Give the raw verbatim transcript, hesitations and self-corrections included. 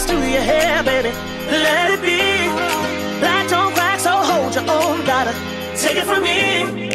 to your hair, baby. Let it be. Black don't crack, so hold your own. Gotta take it from me.